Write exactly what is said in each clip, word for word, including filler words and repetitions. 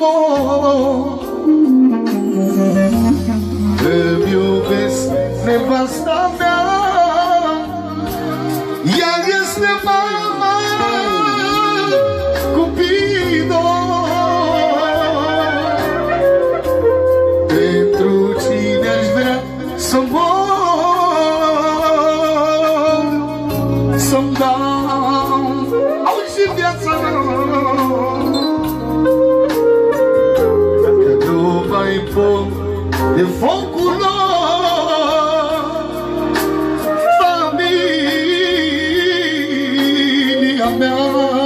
mor. Îmi iubesc nevasta mea, ea este mama Cupido. Pentru cine aș vrea să mor, să-mi dau auzi viața mea, că nu mai pot de focul lor. Familia mea,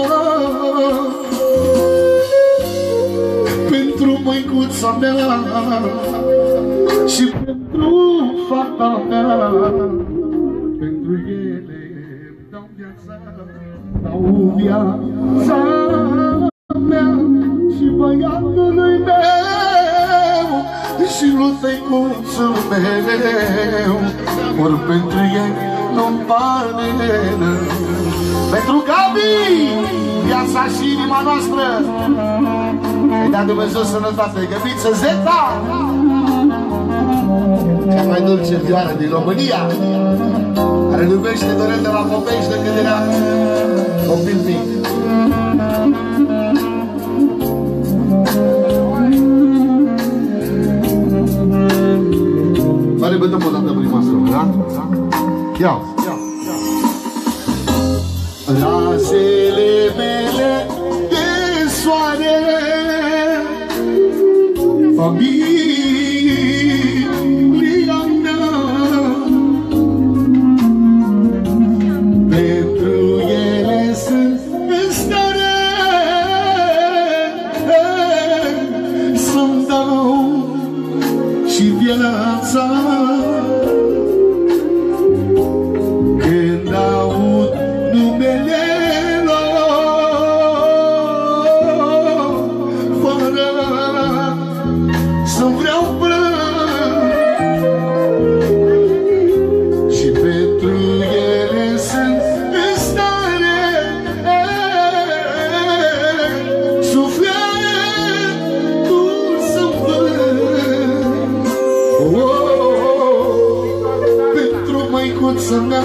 pentru măicuța mea și pentru fata mea, pentru ele dau viața, dau viața mea și băiatului meu și lui tăicuțul meu, ori pentru ei nu-mi pare rău. Pentru Gabi, viața și inima noastră, îi dea Dumnezeu sănătate. Găbiță Zeta, cea mai dulce vioară din România, care iubește Dorel de la Popești de când era copil mic. Mă repetăm o dată prima strofă, da? Ia! Razele mele de soare, familia mea, pentru ele sunt în stare să-mi dau și viața. Când aud numele lor, fără să-mi vreau plâng, și pentru ele sunt în stare sufletul să-mi vând. Pentru măicuța mea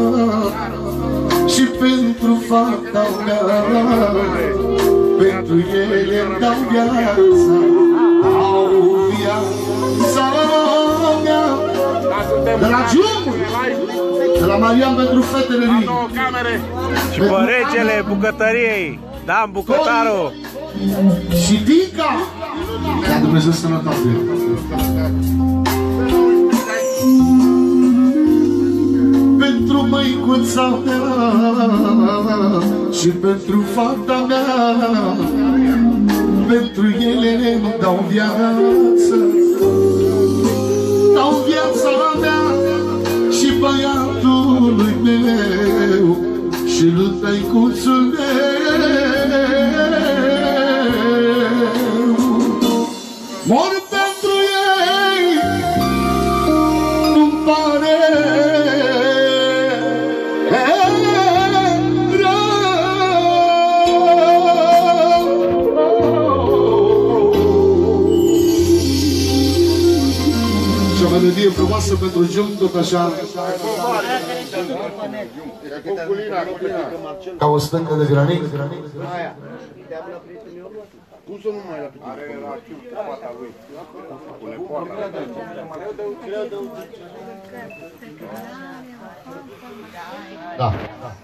și pentru fata mea, pentru ele îmi dau viața, au viața mea. De la Gium, de la Marian pentru fetele lui și pe regele bucătăriei, Dan Bucătaru și Dinca. Dea Dumnezeu sănătate. Pentru măicuța mea și pentru fata mea, pentru ele îmi dau viață, dau viața mea și băiatului meu și lui tăicuțul meu. Mor pentru ei, nu-mi pare melodie frumoasă pentru Gium, tot așa, ca o stâncă de granit. Cum să nu mai la pitit? Are rachiu cu pata lui. Cu lepoarta. Da.